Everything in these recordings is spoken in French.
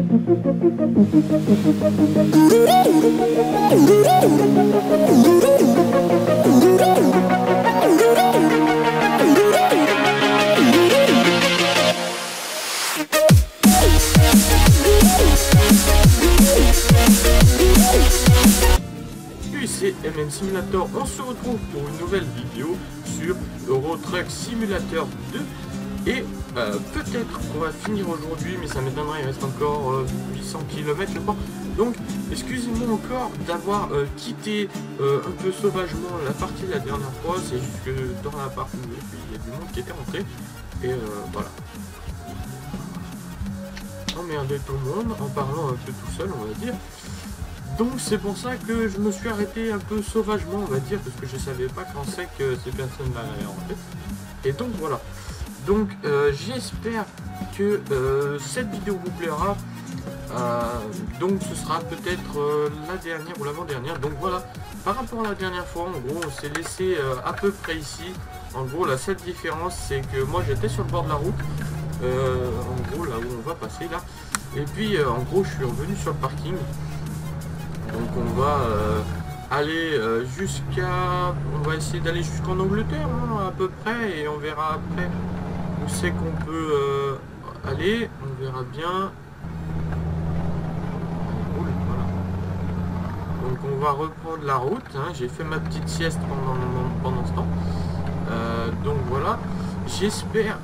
C'est MN Simulator, on se retrouve pour une nouvelle vidéo sur Euro Truck Simulator 2 et peut-être qu'on va finir aujourd'hui, mais ça m'étonnerait, il reste encore 800 km je crois. Donc excusez-moi encore d'avoir quitté un peu sauvagement la partie de la dernière fois, c'est juste que dans la partie il y a du monde qui était rentré et voilà. Emmerder tout le monde en parlant un peu tout seul on va dire. Donc c'est pour ça que je me suis arrêté un peu sauvagement on va dire, parce que je savais pas qu'en sec ces personnes-là allaient rentrer. Et donc voilà. Donc j'espère que cette vidéo vous plaira. Donc ce sera peut-être la dernière ou l'avant-dernière. Donc voilà, par rapport à la dernière fois, en gros on s'est laissé à peu près ici. En gros la seule différence c'est que moi j'étais sur le bord de la route. En gros là où on va passer là. Et puis en gros je suis revenu sur le parking. Donc on va aller jusqu'à... On va essayer d'aller jusqu'en Angleterre hein, à peu près. Et on verra après où c'est qu'on peut aller. On verra bien. Voilà. Donc on va reprendre la route. Hein. J'ai fait ma petite sieste pendant ce temps. Donc voilà. J'espère...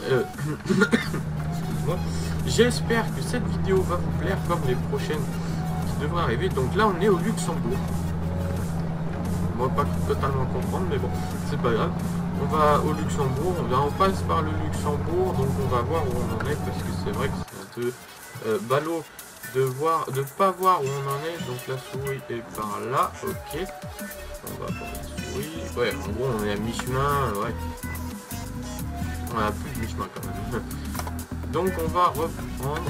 J'espère que cette vidéo va vous plaire comme les prochaines devrait arriver. Donc là on est au Luxembourg. Moi pas totalement comprendre mais bon c'est pas grave. On va au Luxembourg, on passe par le Luxembourg, donc on va voir où on en est parce que c'est vrai que c'est un peu ballot de pas voir où on en est. Donc la souris est par là, ok. On va voir la souris. Ouais en gros on est à mi-chemin, ouais. On a plus de mi-chemin quand même. Donc on va reprendre.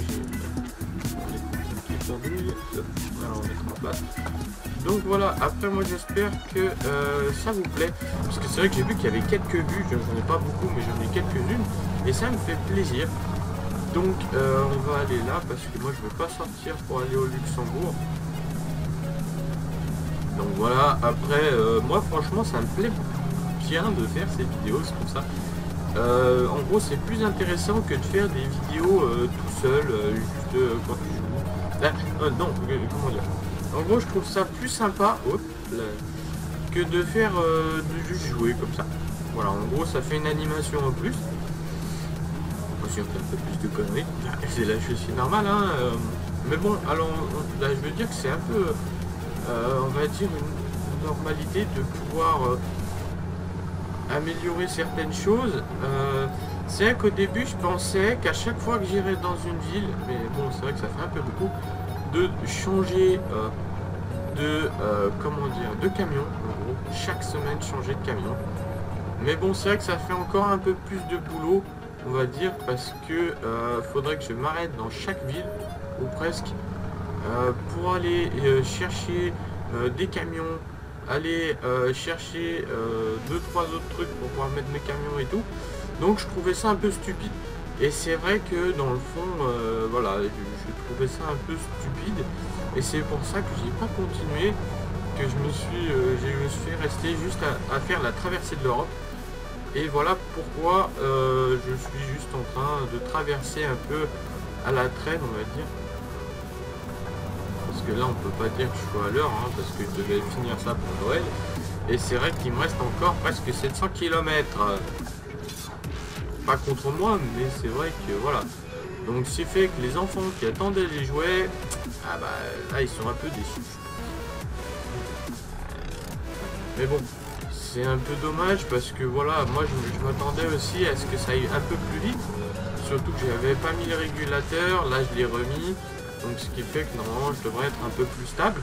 Alors, on va mettre en place. Donc voilà, après moi j'espère que ça vous plaît, parce que c'est vrai que j'ai vu qu'il y avait quelques vues, j'en ai pas beaucoup mais j'en ai quelques-unes et ça me fait plaisir. Donc on va aller là parce que moi je veux pas sortir pour aller au Luxembourg. Donc voilà, après moi franchement ça me plaît bien de faire ces vidéos, c'est pour ça. En gros c'est plus intéressant que de faire des vidéos tout seul, juste quand tu joues. Non, comment dire. En gros, je trouve ça plus sympa que de faire de juste jouer comme ça. Voilà, en gros, ça fait une animation en plus. Aussi, on fait un peu plus de conneries. C'est là, je suis normal, hein. Mais bon, alors, là, je veux dire que c'est un peu, on va dire, une normalité de pouvoir améliorer certaines choses. C'est vrai qu'au début je pensais qu'à chaque fois que j'irais dans une ville, mais bon c'est vrai que ça fait un peu beaucoup, de changer comment dire, de camion, en gros, chaque semaine changer de camion. Mais bon c'est vrai que ça fait encore un peu plus de boulot, on va dire, parce que faudrait que je m'arrête dans chaque ville, ou presque, pour aller chercher des camions, aller chercher 2-3 autres trucs pour pouvoir mettre mes camions et tout. Donc je trouvais ça un peu stupide. Et c'est vrai que dans le fond, voilà, je trouvais ça un peu stupide. Et c'est pour ça que j'ai pas continué, que je me suis resté juste à faire la traversée de l'Europe. Et voilà pourquoi je suis juste en train de traverser un peu à la traîne, on va dire. Parce que là on peut pas dire que je suis à l'heure, hein, parce que je devais finir ça pour Noël. Et c'est vrai qu'il me reste encore presque 700 km. Pas contre moi, mais c'est vrai que voilà. Donc c'est fait que les enfants qui attendaient les jouets, ah bah là ils sont un peu déçus. Mais bon, c'est un peu dommage parce que voilà, moi je m'attendais aussi à ce que ça aille un peu plus vite. Surtout que j'avais pas mis le régulateur, là je l'ai remis. Donc ce qui fait que normalement je devrais être un peu plus stable.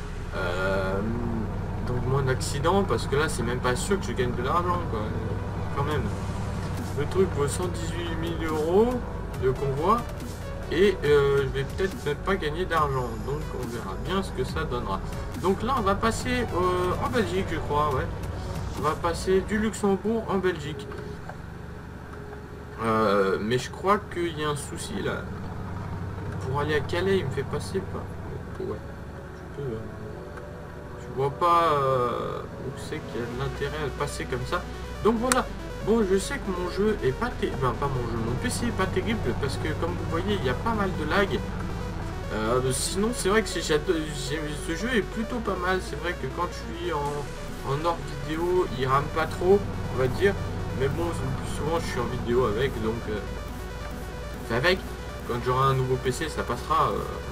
Donc moins d'accidents parce que là c'est même pas sûr que je gagne de l'argent quoi. Quand même. Le truc vaut 118 000 € de convoi et je vais peut-être même pas gagner d'argent, donc on verra bien ce que ça donnera. Donc là on va passer en Belgique je crois, ouais. On va passer du Luxembourg en Belgique. Mais je crois qu'il y a un souci là. pour aller à Calais, il me fait passer pas. Ouais, je peux, je vois pas où c'est qu'il y a de l'intérêt à passer comme ça. Donc voilà. Bon, je sais que mon jeu est pas terrible, enfin, pas mon jeu, mon PC est pas terrible parce que comme vous voyez, il y a pas mal de lag. Sinon, c'est vrai que ce jeu est plutôt pas mal. C'est vrai que quand je suis en hors vidéo, il rame pas trop, on va dire. Mais bon, plus souvent, je suis en vidéo avec, donc avec. Quand j'aurai un nouveau PC, ça passera.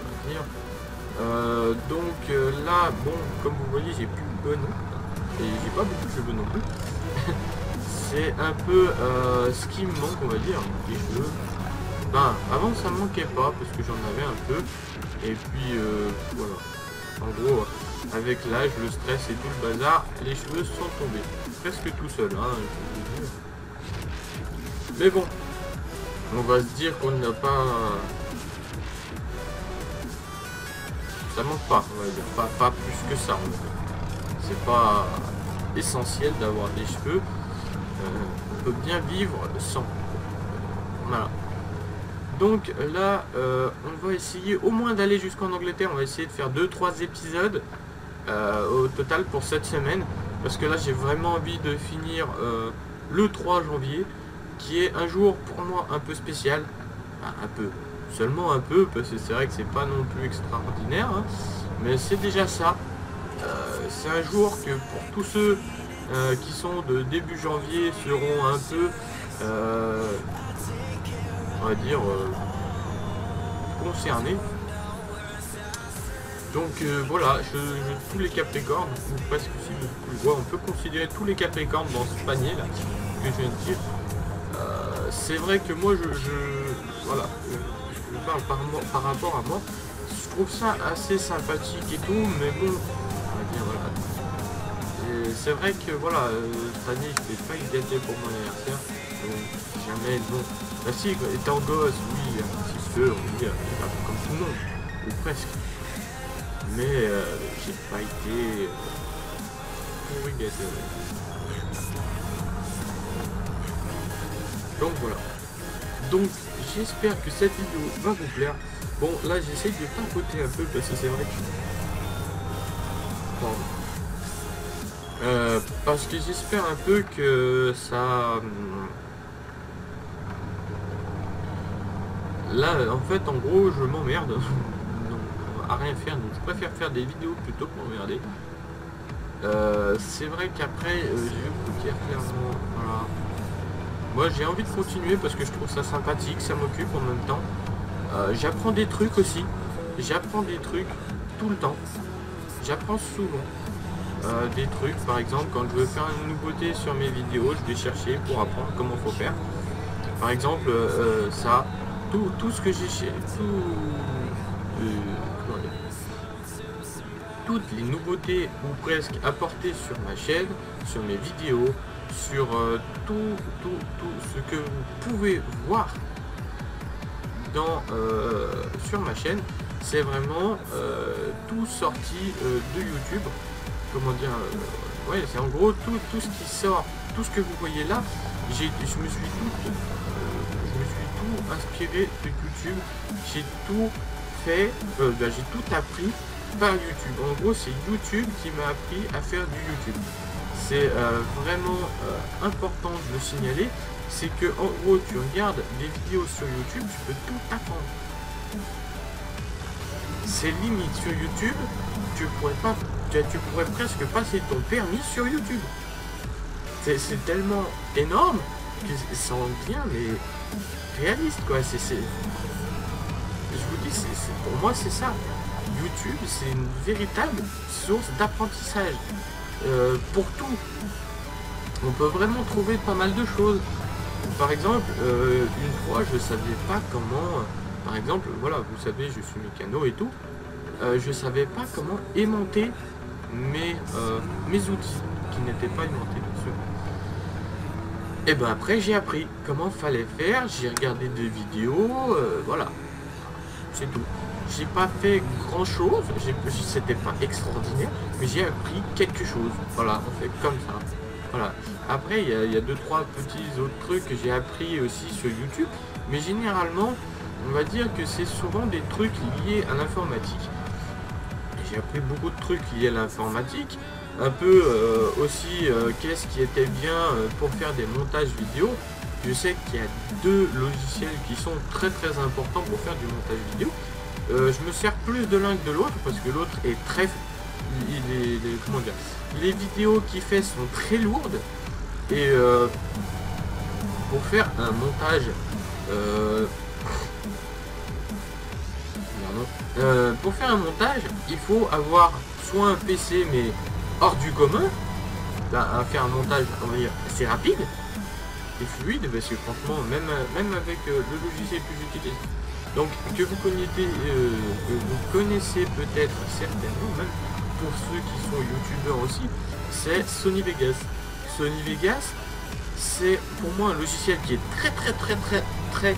Là, bon, comme vous voyez, j'ai plus de cheveux, et j'ai pas beaucoup de cheveux non plus. C'est un peu ce qui me manque, on va dire, les cheveux. Ben, avant ça me manquait pas parce que j'en avais un peu. Et puis voilà. En gros, avec l'âge, le stress et tout le bazar, les cheveux sont tombés. Presque tout seul, hein, je peux vous dire. Mais bon, on va se dire qu'on n'a pas... Ça manque pas, on va dire. Pas plus que ça. C'est pas essentiel d'avoir des cheveux. On peut bien vivre sans. Voilà. Donc là, on va essayer au moins d'aller jusqu'en Angleterre. On va essayer de faire 2-3 épisodes au total pour cette semaine. Parce que là, j'ai vraiment envie de finir le 3 janvier, qui est un jour pour moi un peu spécial. Enfin, un peu. Seulement un peu, parce que c'est vrai que c'est pas non plus extraordinaire. Hein, mais c'est déjà ça. C'est un jour que pour tous ceux qui sont de début janvier seront un peu... on va dire concernés. Donc voilà, tous les Capricornes, ou presque si je vois, on peut considérer tous les Capricornes dans ce panier là que je viens de dire. C'est vrai que moi voilà, je parle par rapport à moi, je trouve ça assez sympathique et tout, mais bon, on va dire voilà. C'est vrai que voilà, cette année je n'ai pas eu gâté pour mon anniversaire, donc jamais bon. Bah si, étant gosse, oui, un petit peu, on va dire, comme tout le monde, ou presque. Mais j'ai pas été pourri gâté. Donc voilà. Donc j'espère que cette vidéo va vous plaire. Bon là j'essaie de papoter un peu parce que c'est vrai que... Pardon. Parce que j'espère un peu que ça... Là, en fait, en gros, je m'emmerde à rien faire, donc je préfère faire des vidéos plutôt que m'emmerder. C'est vrai qu'après, je vais vous dire clairement, voilà. Moi, j'ai envie de continuer parce que je trouve ça sympathique, ça m'occupe en même temps. J'apprends des trucs aussi. J'apprends des trucs tout le temps. J'apprends souvent. Des trucs, par exemple, quand je veux faire une nouveauté sur mes vidéos, je vais chercher pour apprendre comment faut faire. Par exemple, ça, tout ce que j'ai, toutes les nouveautés ou presque apportées sur ma chaîne, sur mes vidéos, sur tout ce que vous pouvez voir dans, sur ma chaîne, c'est vraiment tout sorti de YouTube. Comment dire, ouais, c'est en gros tout ce qui sort, tout ce que vous voyez là, je me suis tout inspiré de YouTube, j'ai tout fait, j'ai tout appris par YouTube. En gros, c'est YouTube qui m'a appris à faire du YouTube. C'est vraiment important de le signaler, c'est que en gros, tu regardes des vidéos sur YouTube, tu peux tout apprendre. C'est limite sur YouTube, tu pourrais presque passer ton permis sur YouTube. C'est tellement énorme que ça en devient mais réaliste quoi. Je vous dis, pour moi c'est ça. YouTube c'est une véritable source d'apprentissage pour tout. On peut vraiment trouver pas mal de choses. Par exemple, une fois je savais pas comment, par exemple, voilà, vous savez, je suis mécano et tout. Je savais pas comment aimanter mes outils qui n'étaient pas aimantés bien sûr. Et ben après j'ai appris comment fallait faire, j'ai regardé des vidéos, voilà, c'est tout. J'ai pas fait grand chose, c'était pas extraordinaire, mais j'ai appris quelque chose. Voilà, on fait comme ça. Voilà. Après il y a 2-3 petits autres trucs que j'ai appris aussi sur YouTube, mais généralement on va dire que c'est souvent des trucs liés à l'informatique. J'ai appris beaucoup de trucs liés à l'informatique, un peu aussi qu'est-ce qui était bien pour faire des montages vidéo. Je sais qu'il y a deux logiciels qui sont très importants pour faire du montage vidéo. Je me sers plus de l'un que de l'autre parce que l'autre est très... comment dire, les vidéos qu'il fait sont très lourdes et pour faire un montage pour faire un montage, il faut avoir soit un PC mais hors du commun, à faire un montage, on va dire, assez rapide et fluide, parce que franchement, même avec le logiciel que j'utilise, donc que vous connaissez peut-être certainement, même pour ceux qui sont youtubeurs aussi, c'est Sony Vegas. Sony Vegas, c'est pour moi un logiciel qui est très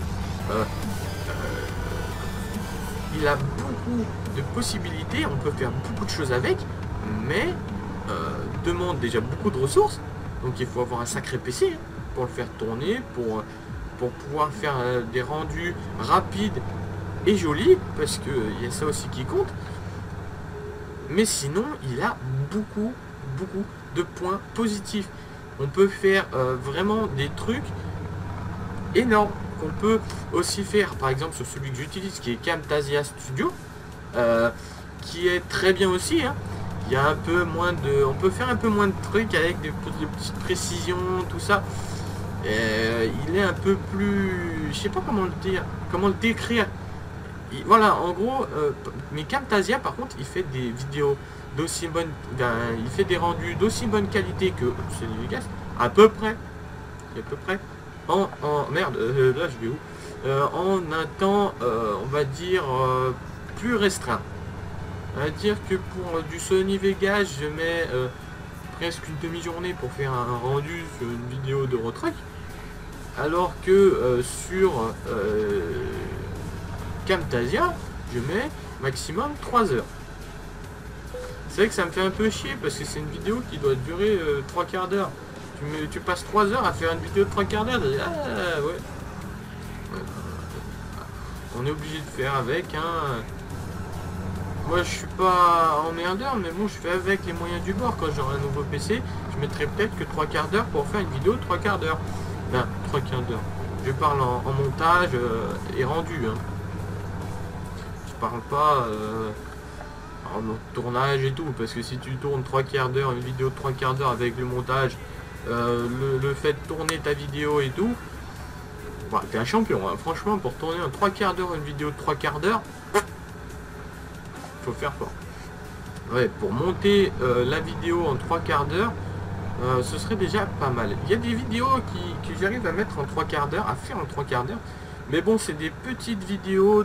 il a beaucoup de possibilités, on peut faire beaucoup de choses avec, mais demande déjà beaucoup de ressources, donc il faut avoir un sacré PC pour le faire tourner, pour pouvoir faire des rendus rapides et jolis, parce que il y a ça aussi qui compte. Mais sinon, il a beaucoup de points positifs. On peut faire vraiment des trucs énormes qu'on peut aussi faire, par exemple sur celui que j'utilise, qui est Camtasia Studio, qui est très bien aussi, hein. Il y a un peu moins de... On peut faire un peu moins de trucs avec des petites précisions, tout ça. Il est un peu plus... Je sais pas comment le dire, comment le décrire. Voilà, en gros, mais Camtasia, par contre, il fait des vidéos d'aussi bonne... il fait des rendus d'aussi bonne qualité que Sony Vegas, à peu près. Merde, là je vais où, en un temps, on va dire, plus restreint. On va dire que pour du Sony Vegas, je mets presque une demi-journée pour faire un rendu sur une vidéo de retruc, alors que sur Camtasia, je mets maximum 3 heures. C'est vrai que ça me fait un peu chier parce que c'est une vidéo qui doit durer 3 quarts d'heure. Tu passes 3 heures à faire une vidéo de 3 quarts d'heure. Ah ouais. On est obligé de faire avec, hein. Moi je suis pas emmerdeur, mais bon, je fais avec les moyens du bord. Quand j'aurai un nouveau PC, je mettrai peut-être que 3 quarts d'heure pour faire une vidéo de 3 quarts d'heure. Ben, 3 quarts d'heure. Je parle en montage et rendu, hein. Je parle pas en tournage et tout, parce que si tu tournes 3 quarts d'heure, une vidéo de 3 quarts d'heure avec le montage, le fait de tourner ta vidéo et tout, bah, t'es un champion, hein. Franchement, pour tourner en 3 quarts d'heure une vidéo de 3 quarts d'heure, faut faire fort. Ouais, pour monter la vidéo en 3 quarts d'heure, ce serait déjà pas mal. Il y a des vidéos que j'arrive à mettre en 3 quarts d'heure, à faire en 3 quarts d'heure, mais bon, c'est des petites vidéos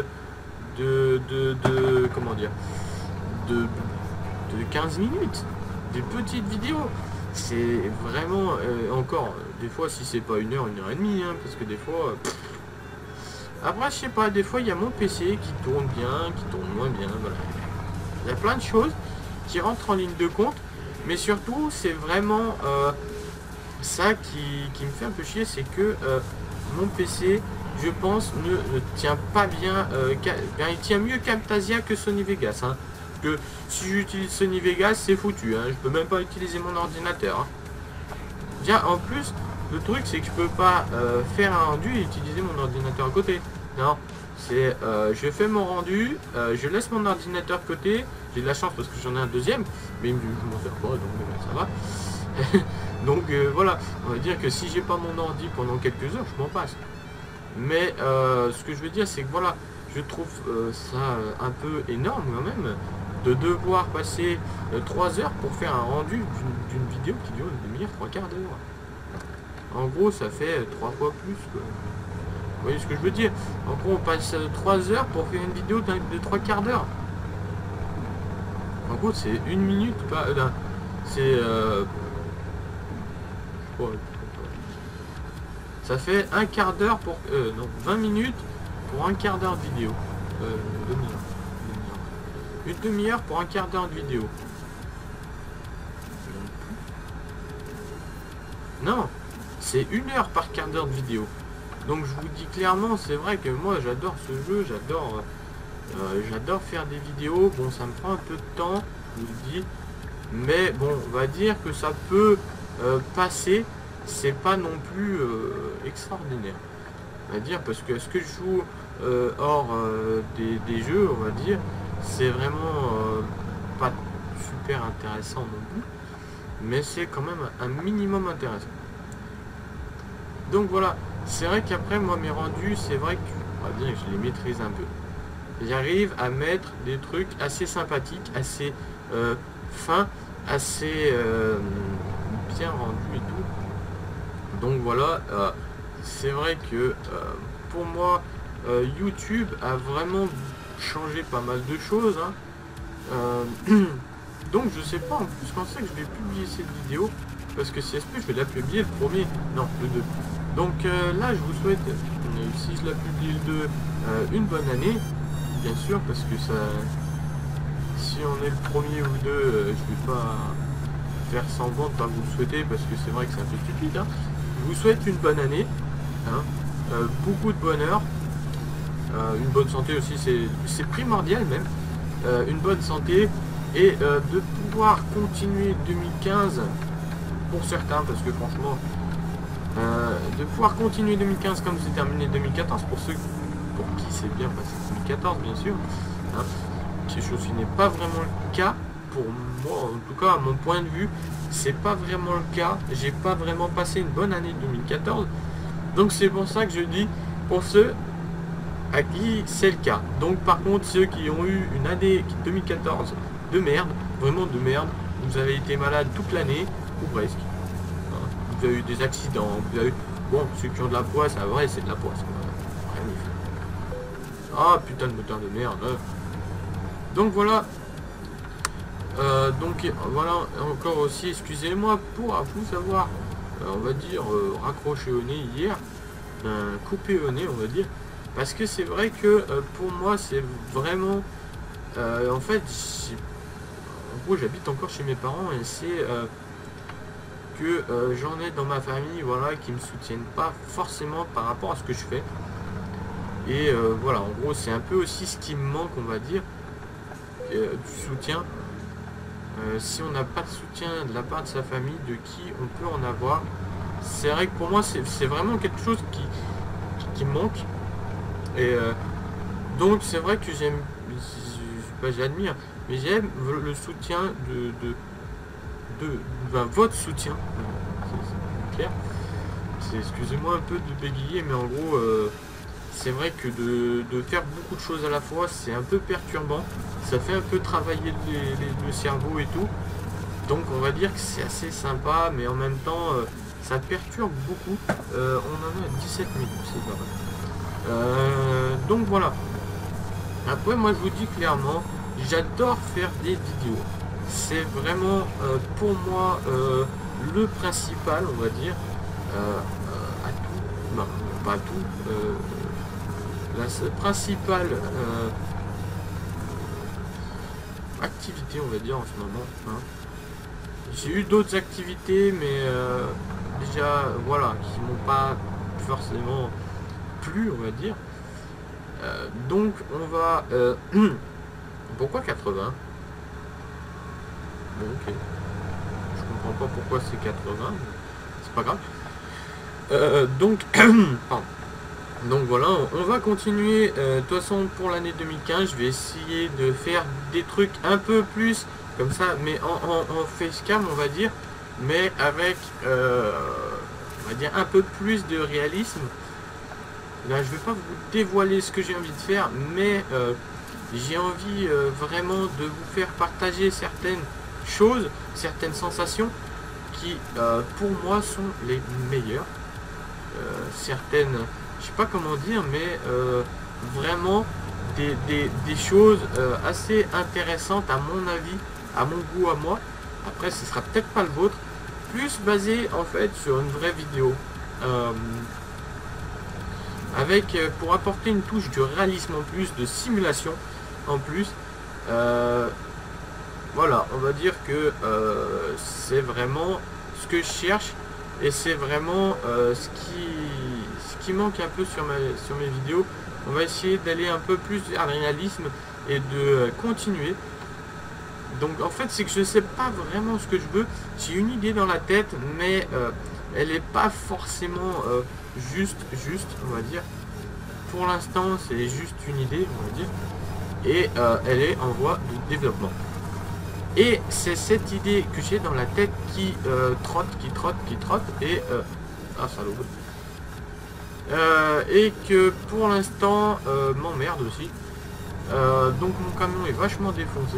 comment dire, de 15 minutes, des petites vidéos. C'est vraiment encore des fois, si c'est pas 1 heure, 1 heure et demie, hein, parce que des fois après je sais pas, des fois il y a mon PC qui tourne bien, qui tourne moins bien, voilà. Il y a plein de choses qui rentrent en ligne de compte, mais surtout c'est vraiment ça qui me fait un peu chier, c'est que mon PC, je pense, ne tient pas bien, il tient mieux Camtasia que Sony Vegas, hein. Que si j'utilise Sony Vegas, c'est foutu, hein. Je peux même pas utiliser mon ordinateur, hein. Déjà, en plus, le truc c'est que je peux pas faire un rendu et utiliser mon ordinateur à côté. Non, c'est je fais mon rendu, je laisse mon ordinateur de côté. J'ai de la chance parce que j'en ai un deuxième, mais je m'en sers pas, donc ça va. Donc voilà, on va dire que si j'ai pas mon ordi pendant quelques heures, je m'en passe. Mais ce que je veux dire, c'est que voilà, je trouve ça un peu énorme quand même, de devoir passer 3 heures pour faire un rendu d'une vidéo qui dure une demi-heure, 3 quarts d'heure. En gros, ça fait 3 fois plus, quoi. Vous voyez ce que je veux dire? En gros, on passe 3 heures pour faire une vidéo de 3 quarts d'heure. En gros, c'est 1 minute, pas... c'est... ça fait 1 quart d'heure pour... non, 20 minutes pour 1 quart d'heure de vidéo. Demi-heure. Une demi-heure pour 1 quart d'heure de vidéo. Non, c'est 1 heure par quart d'heure de vidéo. Donc je vous dis clairement, c'est vrai que moi j'adore ce jeu, j'adore faire des vidéos. Bon, ça me prend un peu de temps, je vous le dis, mais bon, on va dire que ça peut passer. C'est pas non plus extraordinaire, on va dire, parce que ce que je joue hors des jeux, on va dire, c'est vraiment pas super intéressant non plus, mais c'est quand même un minimum intéressant. Donc voilà, c'est vrai qu'après moi mes rendus, c'est vrai que on va dire que je les maîtrise un peu. J'arrive à mettre des trucs assez sympathiques, assez fins, assez bien rendus et tout. Donc voilà, c'est vrai que pour moi YouTube a vraiment changé pas mal de choses, hein. Donc je sais pas en plus quand c'est que je vais publier cette vidéo, parce que CSP je vais la publier le premier, non le 2. Donc là je vous souhaite, si je la publie le 2, une bonne année, bien sûr, parce que ça, si on est le premier ou le 2, je vais pas faire semblant de pas vous le souhaiter, parce que c'est vrai que c'est un peu stupide, hein. Je vous souhaite une bonne année, hein, beaucoup de bonheur, une bonne santé aussi, c'est primordial même, une bonne santé, et de pouvoir continuer 2015 pour certains, parce que franchement de pouvoir continuer 2015 comme c'est terminé 2014 pour ceux pour qui c'est bien passé 2014 bien sûr, hein, quelque chose qui n'est pas vraiment le cas pour moi, en tout cas à mon point de vue c'est pas vraiment le cas. J'ai pas vraiment passé une bonne année 2014, donc c'est pour ça que je dis pour ceux à qui c'est le cas. Donc par contre ceux qui ont eu une année 2014 de merde, vraiment de merde, vous avez été malade toute l'année ou presque, vous avez eu des accidents, vous avez eu... Bon, ceux qui ont de la poisse, c'est vrai, c'est de la poisse. Ah putain de moteur de merde. Donc voilà. Donc voilà, encore aussi, excusez-moi pour vous avoir, on va dire, raccroché au nez hier, coupé au nez, on va dire. Parce que c'est vrai que pour moi, c'est vraiment... en fait, en gros, j'habite encore chez mes parents et c'est... que j'en ai dans ma famille, voilà, qui me soutiennent pas forcément par rapport à ce que je fais. Et voilà, en gros c'est un peu aussi ce qui me manque, on va dire, du soutien. Si on n'a pas de soutien de la part de sa famille, de qui on peut en avoir, c'est vrai que pour moi c'est vraiment quelque chose qui me manque. Et donc c'est vrai que j'aime, j'admire, mais j'aime le soutien ben, votre soutien, c'est clair. Excusez-moi un peu de bégayer, mais en gros c'est vrai que de faire beaucoup de choses à la fois, c'est un peu perturbant, ça fait un peu travailler le cerveau et tout, donc on va dire que c'est assez sympa, mais en même temps ça perturbe beaucoup. On en a 17 minutes, c'est pas mal. Donc voilà, après moi je vous dis clairement, j'adore faire des vidéos, c'est vraiment pour moi le principal, on va dire, à tout, non pas à tout, la principale activité, on va dire, en ce moment, hein. J'ai eu d'autres activités, mais déjà voilà, qui m'ont pas forcément plu, on va dire. Donc on va pourquoi 80? Bon, ok, je comprends pas pourquoi c'est 80, c'est pas grave. Donc pardon. Donc voilà, on va continuer. De toute façon pour l'année 2015 je vais essayer de faire des trucs un peu plus comme ça, mais en facecam on va dire, mais avec on va dire un peu plus de réalisme. Là je vais pas vous dévoiler ce que j'ai envie de faire, mais j'ai envie vraiment de vous faire partager certaines choses, certaines sensations qui pour moi sont les meilleures. Certaines, je sais pas comment dire, mais vraiment des choses assez intéressantes à mon avis, à mon goût, à moi. Après ce sera peut-être pas le vôtre, plus basé en fait sur une vraie vidéo, avec pour apporter une touche de réalisme en plus, de simulation en plus. Voilà, on va dire que c'est vraiment ce que je cherche, et c'est vraiment ce qui manque un peu sur mes vidéos. On va essayer d'aller un peu plus vers le réalisme et de continuer. Donc en fait c'est que je sais pas vraiment ce que je veux. J'ai une idée dans la tête, mais elle n'est pas forcément juste, on va dire. Pour l'instant c'est juste une idée, on va dire. Et elle est en voie de développement. Et c'est cette idée que j'ai dans la tête qui trotte et ah salaud. Et que pour l'instant m'emmerde aussi. Donc mon camion est vachement défoncé.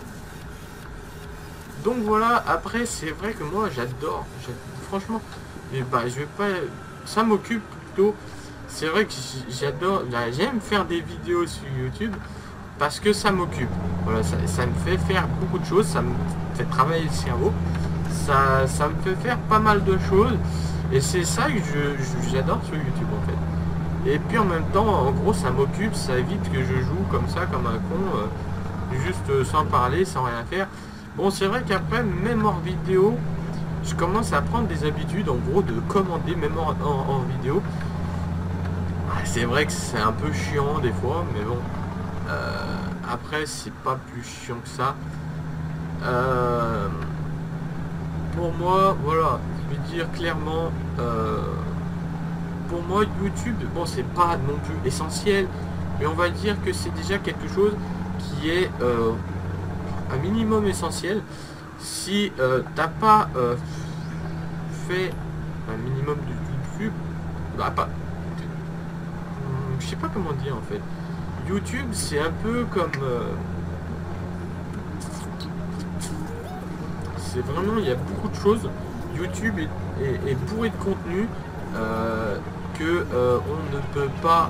Donc voilà, après c'est vrai que moi j'adore, franchement, mais bah je vais pas, ça m'occupe plutôt. C'est vrai que j'adore, j'aime faire des vidéos sur YouTube parce que ça m'occupe. Voilà, ça me fait faire beaucoup de choses, ça me fait travailler le cerveau, ça me fait faire pas mal de choses et c'est ça que j'adore sur YouTube en fait. Et puis en même temps, en gros, ça m'occupe, ça évite que je joue comme ça, comme un con, juste sans parler, sans rien faire. Bon, c'est vrai qu'après, même hors vidéo, je commence à prendre des habitudes, en gros, de commander, même en vidéo. Ah, c'est vrai que c'est un peu chiant des fois, mais bon. Après, c'est pas plus chiant que ça. Pour moi, voilà, je vais dire clairement, pour moi, YouTube, bon, c'est pas non plus essentiel, mais on va dire que c'est déjà quelque chose qui est un minimum essentiel. Si t'as pas fait un minimum de YouTube, bah pas, je sais pas comment dire en fait. YouTube c'est un peu comme c'est vraiment, il y a beaucoup de choses. YouTube est bourré de contenu que on ne peut pas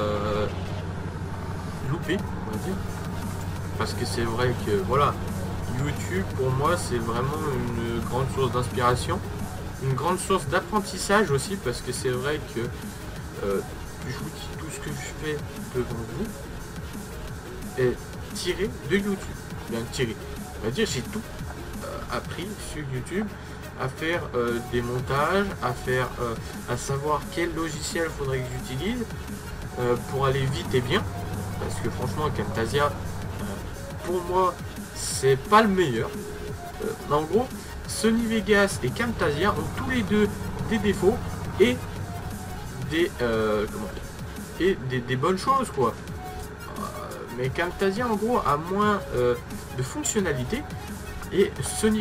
louper, on va dire. Parce que c'est vrai que voilà, YouTube pour moi c'est vraiment une grande source d'inspiration, une grande source d'apprentissage aussi, parce que c'est vrai que je vous dis, tout ce que je fais devant vous est tiré de YouTube. Bien tiré. On va dire j'ai tout appris sur YouTube, à faire des montages, à savoir quel logiciel faudrait que j'utilise pour aller vite et bien. Parce que franchement Camtasia pour moi c'est pas le meilleur. En gros Sony Vegas et Camtasia ont tous les deux des défauts et des des bonnes choses quoi. Mais Camtasia en gros a moins de fonctionnalités et Sony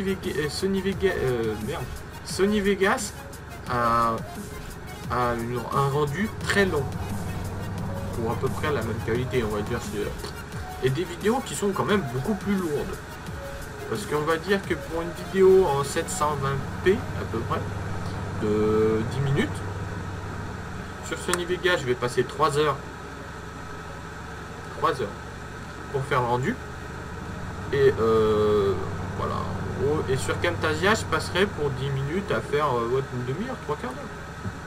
Vegas a un rendu très long pour à peu près la même qualité, on va dire, et des vidéos qui sont quand même beaucoup plus lourdes, parce qu'on va dire que pour une vidéo en 720p à peu près de 10 minutes sur Sony Vegas, je vais passer 3 heures pour faire le rendu, et voilà, en gros. Et sur Camtasia je passerai pour 10 minutes à faire une demi-heure, 3 quarts d'heure.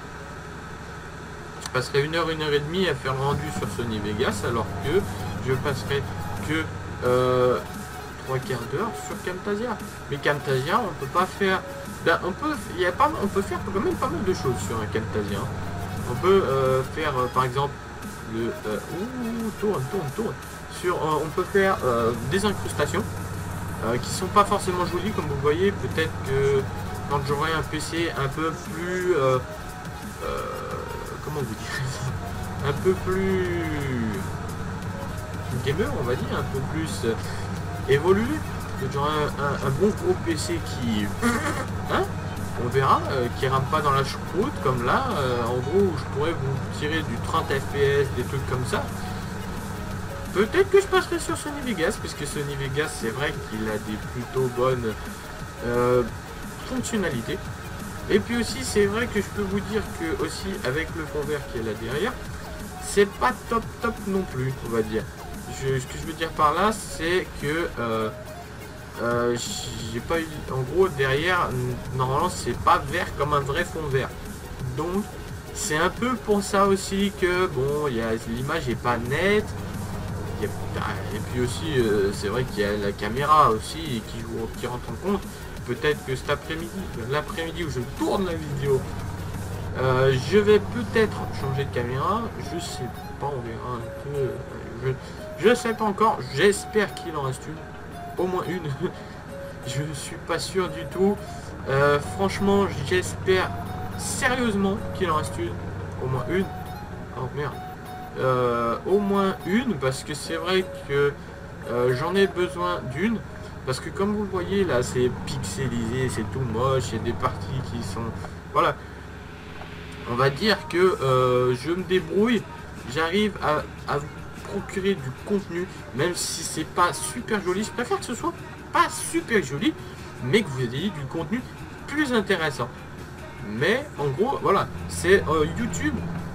Je passerai 1 heure, 1 heure et demie à faire le rendu sur Sony Vegas, alors que je passerai que 3 quarts d'heure sur Camtasia. Mais Camtasia, on peut pas faire. Ben, on peut faire quand même pas mal de choses sur un Camtasia. On peut faire par exemple le tourne. On peut faire des incrustations qui sont pas forcément jolies comme vous voyez. Peut-être que quand j'aurai un PC un peu plus comment vous dire ça, un peu plus gamer, on va dire, un peu plus évolué, que j'aurai un bon gros PC qui hein, on verra, qui rame pas dans la choucroute comme là, en gros où je pourrais vous tirer du 30 fps, des trucs comme ça. Peut-être que je passerai sur Sony Vegas, puisque Sony Vegas c'est vrai qu'il a des plutôt bonnes fonctionnalités. Et puis aussi c'est vrai que je peux vous dire que aussi avec le fond vert qui est là derrière, c'est pas top non plus, on va dire. Ce que je veux dire par là, c'est que j'ai pas eu, en gros derrière normalement c'est pas vert comme un vrai fond vert, donc c'est un peu pour ça aussi que bon, l'image est pas nette. Et puis aussi c'est vrai qu'il y a la caméra aussi qui rentre en compte. Peut-être que cet après-midi, l'après-midi où je tourne la vidéo, Je vais peut-être changer de caméra, je sais pas, on verra un peu. Je sais pas encore, j'espère qu'il en reste une, au moins une. Je suis pas sûr du tout. Franchement, j'espère sérieusement qu'il en reste une, au moins une. Oh merde. Au moins une, parce que c'est vrai que j'en ai besoin d'une. Parce que comme vous le voyez là, c'est pixelisé, c'est tout moche, il y a des parties qui sont... Voilà. On va dire que je me débrouille, j'arrive à vous procurer du contenu, même si c'est pas super joli. Je préfère que ce soit pas super joli, mais que vous ayez du contenu plus intéressant. Mais en gros, voilà, c'est YouTube.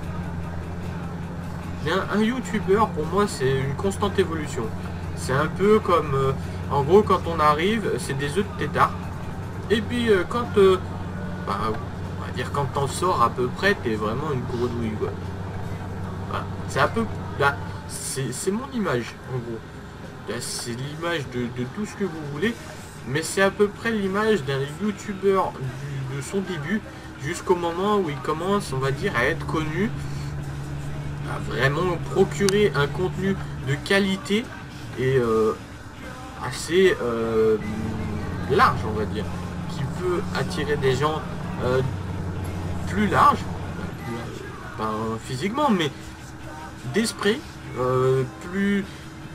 Bien, un YouTuber, pour moi, c'est une constante évolution. C'est un peu comme, en gros, quand on arrive, c'est des œufs de tétard. Et puis, quand, bah, on va dire, quand t'en sors à peu près, t'es vraiment une grenouille, quoi. Voilà. C'est un peu, là, c'est mon image, en gros. Là, c'est l'image de tout ce que vous voulez, mais c'est à peu près l'image d'un YouTuber de son début, jusqu'au moment où il commence, on va dire, à être connu, à vraiment procurer un contenu de qualité et assez large, on va dire, qui peut attirer des gens plus larges, pas physiquement, mais d'esprit, plus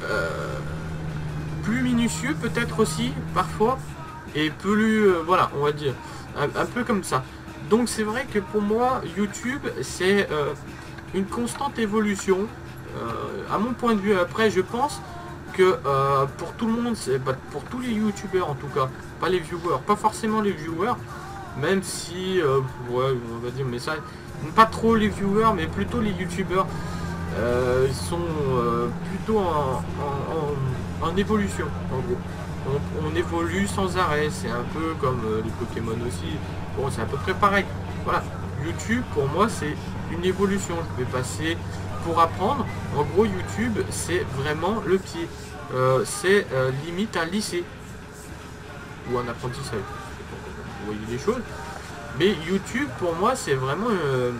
minutieux peut-être aussi parfois, et plus voilà, on va dire un peu comme ça. Donc c'est vrai que pour moi YouTube c'est une constante évolution, à mon point de vue. Après je pense que pour tout le monde, c'est pour tous les youtubeurs en tout cas, pas les viewers, pas forcément les viewers, même si ouais, on va dire, mais ça, pas trop les viewers, mais plutôt les youtubeurs, ils sont plutôt en évolution, en gros. On évolue sans arrêt, c'est un peu comme les Pokémon aussi. Bon, c'est à peu près pareil. Voilà, YouTube pour moi c'est une évolution. Je vais passer pour apprendre. En gros, YouTube c'est vraiment le pied. C'est limite un lycée ou un apprentissage. Vous voyez les choses. Mais YouTube pour moi c'est vraiment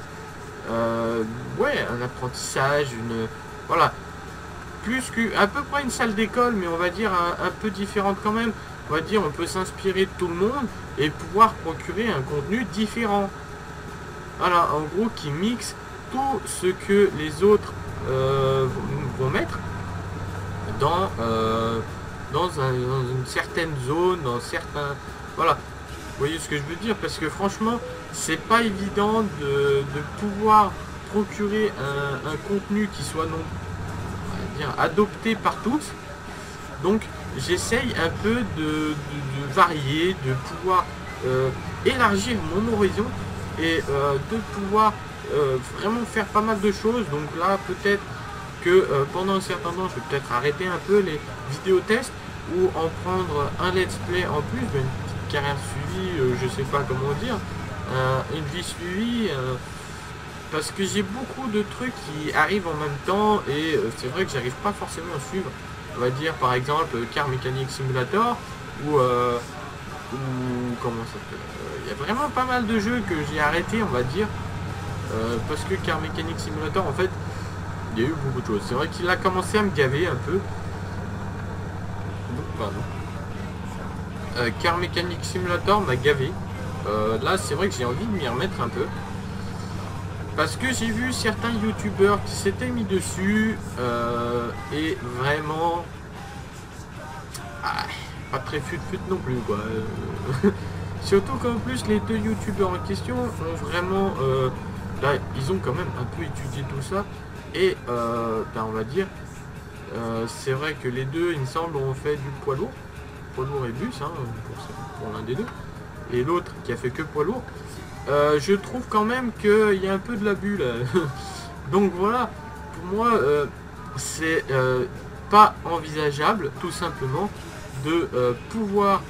ouais, un apprentissage, une voilà, plus qu'à peu près une salle d'école, mais on va dire un peu différente quand même. On va dire on peut s'inspirer de tout le monde et pouvoir procurer un contenu différent. Voilà, en gros qui mixe tout ce que les autres vont mettre dans, dans une certaine zone, dans certains... Voilà, vous voyez ce que je veux dire, parce que franchement, c'est pas évident de pouvoir procurer un contenu qui soit non, on va dire, adopté par tous. Donc j'essaye un peu de varier, de pouvoir élargir mon horizon et de pouvoir vraiment faire pas mal de choses. Donc là peut-être que pendant un certain temps je vais peut-être arrêter un peu les vidéos tests ou en prendre un let's play en plus, une petite carrière suivie, je sais pas comment dire, une vie suivie, parce que j'ai beaucoup de trucs qui arrivent en même temps et c'est vrai que j'arrive pas forcément à suivre. On va dire par exemple Car Mechanic Simulator ou comment ça s'appelle, il y a vraiment pas mal de jeux que j'ai arrêté, on va dire, parce que Car Mechanic Simulator en fait il y a eu beaucoup de choses. C'est vrai qu'il a commencé à me gaver un peu. Pardon. Car Mechanic Simulator m'a gavé. Là c'est vrai que j'ai envie de m'y remettre un peu. Parce que j'ai vu certains youtubeurs qui s'étaient mis dessus et vraiment pas très fut-fut non plus quoi. Surtout qu'en plus les deux youtubeurs en question ont vraiment là, ils ont quand même un peu étudié tout ça et ben, on va dire c'est vrai que les deux il me semble ont fait du poids lourd et bus hein, pour l'un des deux, et l'autre qui a fait que poids lourd. Je trouve quand même qu'il y a un peu de l'abus là. Donc voilà, pour moi c'est pas envisageable tout simplement de pouvoir,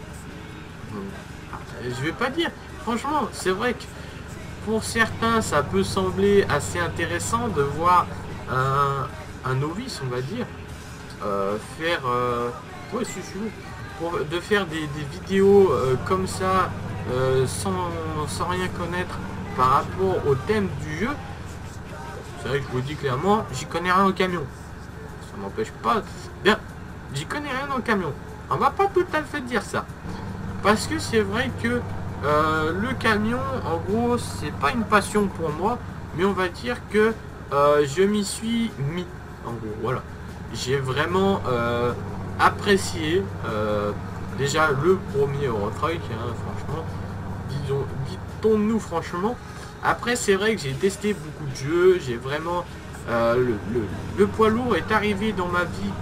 je vais pas dire, franchement c'est vrai que pour certains ça peut sembler assez intéressant de voir un novice on va dire faire ouais si je suis de faire des vidéos comme ça sans rien connaître par rapport au thème du jeu, c'est vrai que je vous dis clairement, j'y connais rien au camion. Ça m'empêche pas. Bien, j'y connais rien au camion. On va pas tout à fait dire ça. Parce que c'est vrai que le camion, en gros, c'est pas une passion pour moi, mais on va dire que je m'y suis mis. En gros, voilà. J'ai vraiment apprécié déjà le premier Eurotruck, hein, franchement. Disons-nous franchement. Après, c'est vrai que j'ai testé beaucoup de jeux, j'ai vraiment... le poids lourd est arrivé dans ma vie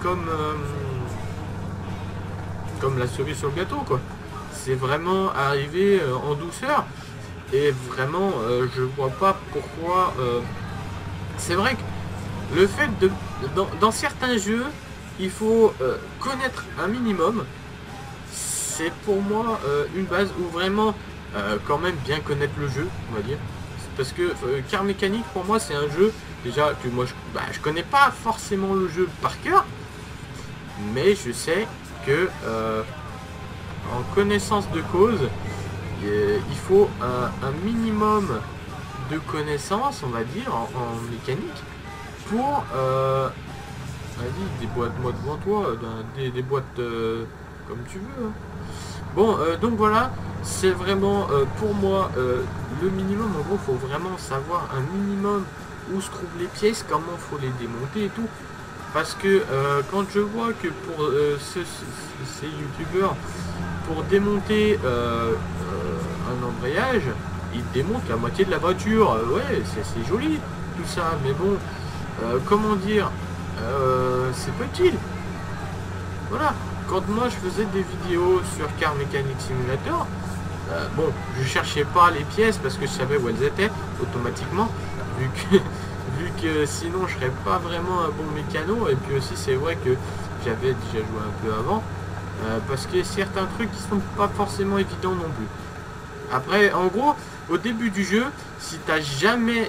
comme la cerise sur le gâteau, quoi. C'est vraiment arrivé en douceur. Et vraiment, je vois pas pourquoi... c'est vrai que le fait de... Dans certains jeux, il faut connaître un minimum. C'est pour moi une base où vraiment... quand même bien connaître le jeu, on va dire. Parce que Car Mécanique, pour moi, c'est un jeu déjà que moi je connais pas forcément le jeu par cœur, mais je sais que en connaissance de cause, il faut un minimum de connaissances, on va dire, en mécanique pour vas-y, des boîtes moi devant toi, des boîtes comme tu veux, hein. Bon, donc voilà, c'est vraiment pour moi le minimum. En gros, il faut vraiment savoir un minimum où se trouvent les pièces, comment faut les démonter et tout. Parce que quand je vois que pour ces youtubeurs, pour démonter un embrayage, ils démontent la moitié de la voiture. Ouais, c'est joli tout ça, mais bon, comment dire, c'est petit. Voilà. Quand moi je faisais des vidéos sur Car Mécanique Simulator, bon, je cherchais pas les pièces parce que je savais où elles étaient automatiquement, vu que sinon je serais pas vraiment un bon mécano. Et puis aussi c'est vrai que j'avais déjà joué un peu avant, parce que certains trucs qui sont pas forcément évidents non plus. Après, en gros, au début du jeu, si t'as jamais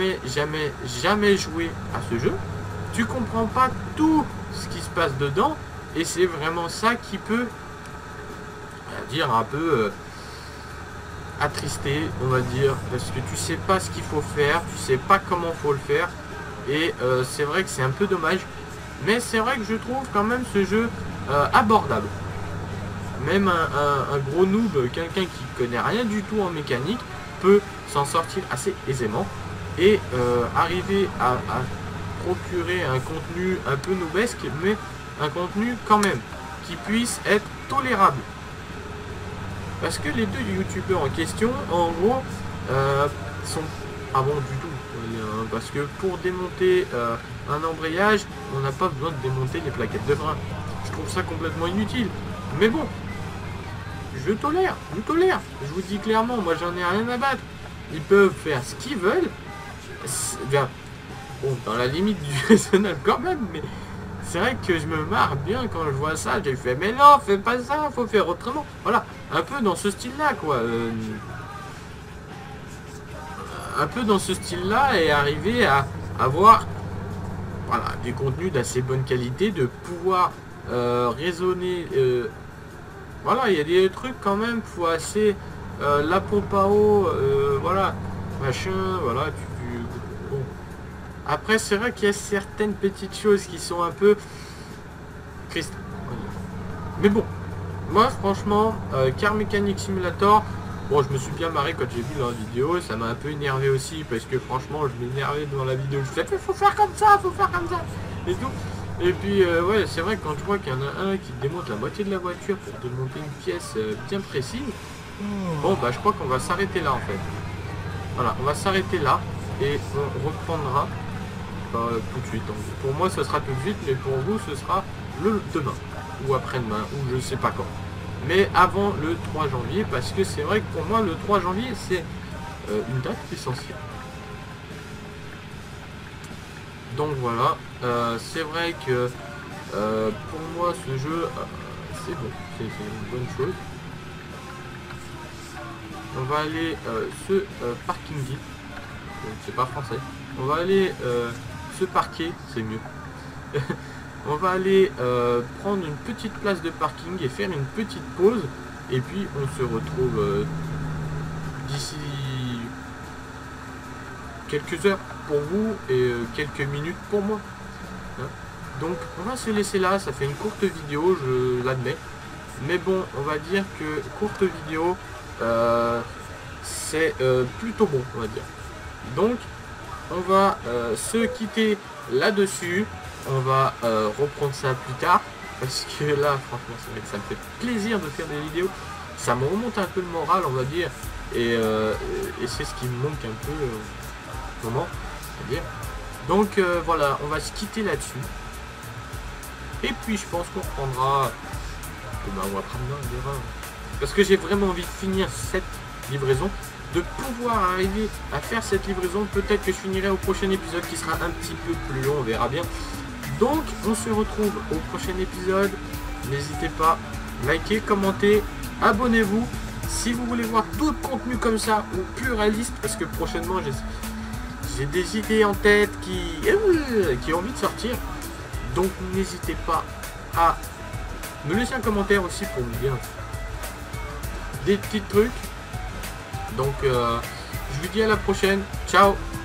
joué à ce jeu, tu comprends pas tout ce qui se passe dedans. Et c'est vraiment ça qui peut dire un peu attristé, on va dire, parce que tu sais pas ce qu'il faut faire, tu sais pas comment faut le faire, et c'est vrai que c'est un peu dommage, mais c'est vrai que je trouve quand même ce jeu abordable. Même un gros noob, quelqu'un qui connaît rien du tout en mécanique, peut s'en sortir assez aisément et arriver à procurer un contenu un peu noobesque, mais un contenu quand même qui puisse être tolérable. Parce que les deux youtubeurs en question, en gros, sont pas bons du tout. Parce que pour démonter un embrayage, on n'a pas besoin de démonter les plaquettes de frein. Je trouve ça complètement inutile. Mais bon, je tolère. Je vous dis clairement, moi j'en ai rien à battre. Ils peuvent faire ce qu'ils veulent. Bien, bon, dans la limite du raisonnable quand même, mais c'est vrai que je me marre bien quand je vois ça. J'ai fait, mais non, fais pas ça, faut faire autrement. Voilà, un peu dans ce style-là, quoi. Un peu dans ce style-là, et arriver à avoir voilà, des contenus d'assez bonne qualité, de pouvoir raisonner. Voilà, il y a des trucs quand même, faut assez la pompe à eau, voilà, machin, voilà, bon. Après, c'est vrai qu'il y a certaines petites choses qui sont un peu tristes. Mais bon, moi, franchement, Car Mécanique Simulator, bon, je me suis bien marré quand j'ai vu leur vidéo. Ça m'a un peu énervé aussi, parce que franchement, je m'énervais devant la vidéo. Je disais, faut faire comme ça, et tout. Et puis, ouais, c'est vrai que quand je vois qu'il y en a un qui démonte la moitié de la voiture pour démonter une pièce bien précise, bon, bah, je crois qu'on va s'arrêter là, en fait. Voilà, on va s'arrêter là, et on reprendra tout de suite. Donc, pour moi, ce sera tout de suite, mais pour vous, ce sera le demain, ou après-demain, ou je sais pas quand. Mais avant le 3 janvier, parce que c'est vrai que pour moi, le 3 janvier, c'est une date essentielle. Donc voilà, c'est vrai que pour moi, ce jeu, c'est bon, c'est une bonne chose. On va aller se parking vite, c'est pas français. On va aller se parquer, c'est mieux. On va aller prendre une petite place de parking et faire une petite pause. Et puis on se retrouve d'ici quelques heures pour vous et quelques minutes pour moi. Hein. Donc on va se laisser là, ça fait une courte vidéo, je l'admets. Mais bon, on va dire que courte vidéo, c'est plutôt bon, on va dire. Donc on va se quitter là-dessus. On va reprendre ça plus tard. Parce que là, franchement, ça me fait plaisir de faire des vidéos. Ça me remonte un peu le moral, on va dire. Et c'est ce qui me manque un peu en ce moment, on va dire. Donc voilà, on va se quitter là-dessus. Et puis je pense qu'on reprendra... Ben, on va prendre là, on verra. Parce que j'ai vraiment envie de finir cette livraison. De pouvoir arriver à faire cette livraison. Peut-être que je finirai au prochain épisode qui sera un petit peu plus long, on verra bien. Donc on se retrouve au prochain épisode. N'hésitez pas, likez, commentez, abonnez-vous. Si vous voulez voir d'autres contenus comme ça ou plus réalistes, parce que prochainement j'ai des idées en tête qui ont envie de sortir. Donc n'hésitez pas à me laisser un commentaire aussi pour me dire des petits trucs. Donc je vous dis à la prochaine. Ciao.